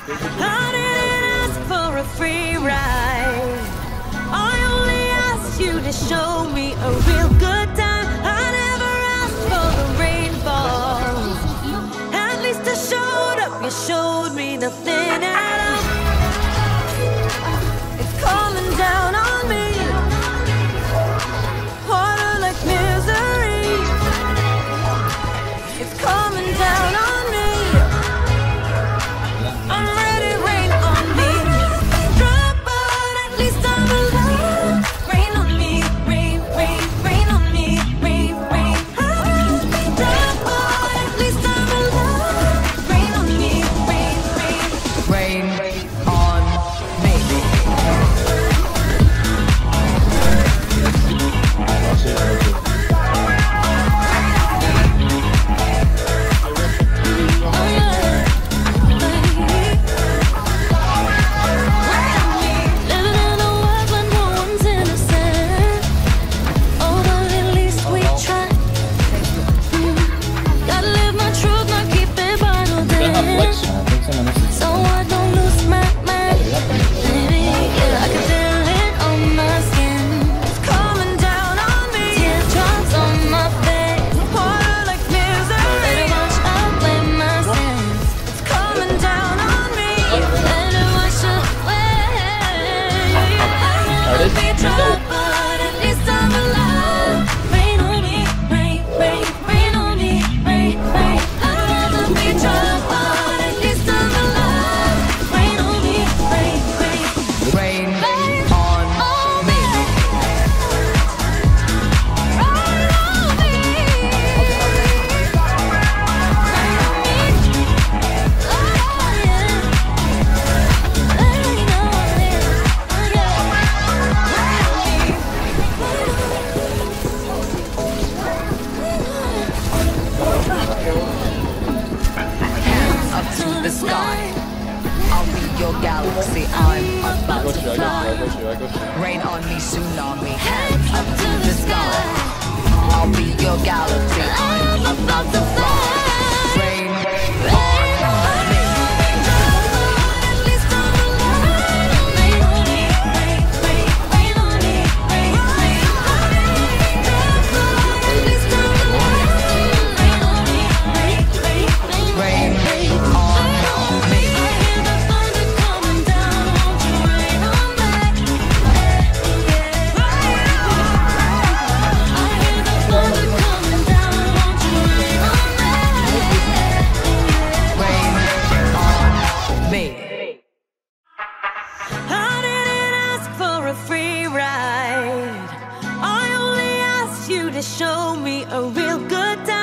I didn't ask for a free ride. I only asked you to show me a real good time. I never asked for the rainfalls. At least I showed up, you showed me nothing at all. It's coming down on me, water like misery. It's coming down on me. I'm ready, rain on me. Drop, but at least I'm alive. Rain on me, rain, rain, rain on me, rain, rain. Drop, but at least I'm alive. Rain on me, rain, rain. Rain on me. Galaxy, I'm about to fly. Rain on me, tsunami, hands up to the sky. I'll be your galaxy, I'm about to fly. Rain on me. At least I'm alive. Rain on me, rain, rain, rain on me, rain, rain. At least I'm alive. Rain on me, rain, rain, rain, Rain on me. Show me a real good time.